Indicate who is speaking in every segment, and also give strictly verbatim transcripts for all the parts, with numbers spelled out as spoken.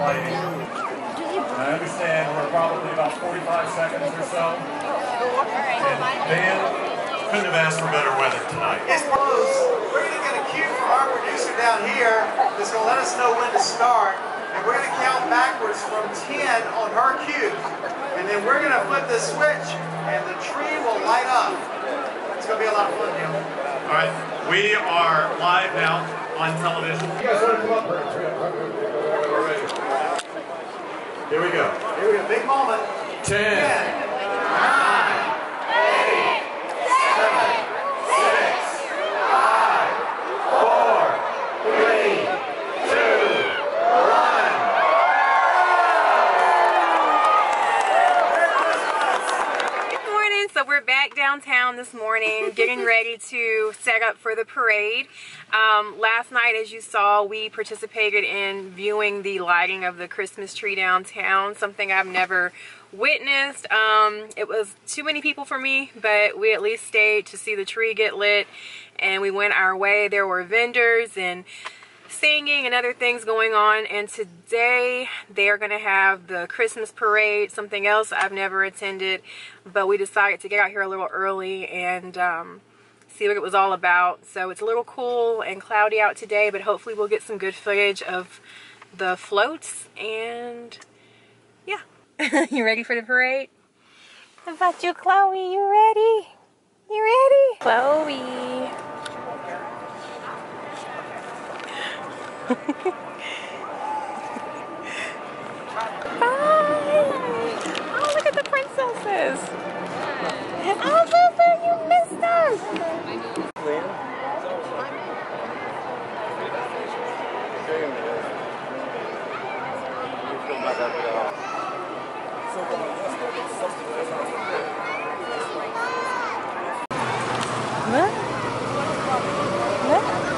Speaker 1: lighting. I understand we're probably about forty-five seconds or so. And man, couldn't have asked for better weather tonight.
Speaker 2: It's close. We're going to get a cue from our producer down here that's going to let us know when to start. And we're going to count backwards from ten on her cue. And then we're going to flip the switch and the tree will light up. It's going to be a lot of fun, Neil.
Speaker 1: All right, we are live now on television. You guys want to come up? We're ready. Here we go.
Speaker 2: Here we go. Big moment.
Speaker 1: Ten.
Speaker 2: Ten.
Speaker 3: Downtown this morning, getting ready to set up for the parade. Um, last night, as you saw, we participated in viewing the lighting of the Christmas tree downtown, something I've never witnessed. Um, it was too many people for me, but we at least stayed to see the tree get lit, and we went our way. There were vendors and singing and other things going on, and today they are going to have the Christmas parade, something else I've never attended, but we decided to get out here a little early and um, see what it was all about. So it's a little cool and cloudy out today, but hopefully we'll get some good footage of the floats. And yeah. You ready for the parade? How about you, Chloe? You ready? You ready? Chloe. Bye! Oh, look at the princesses! Oh, Lulu, you missed us! What? What?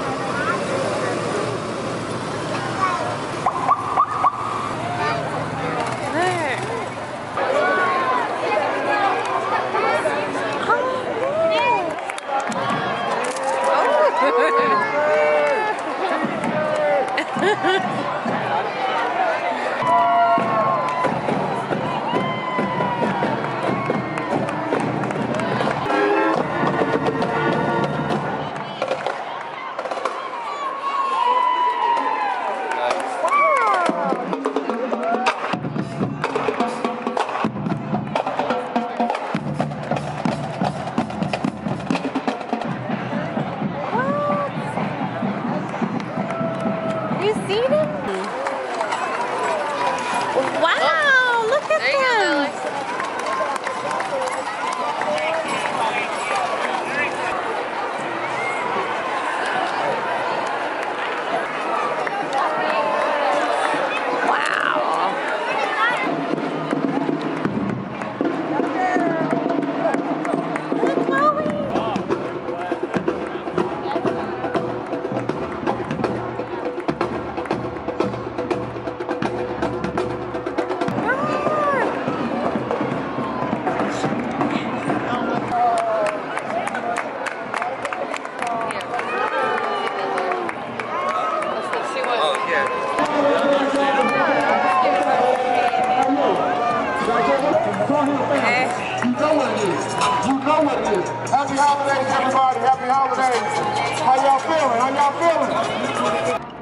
Speaker 3: Wow, look at them!
Speaker 4: You know what it is. You know what it is. Happy holidays, everybody. Happy holidays. How y'all feeling? How y'all feeling?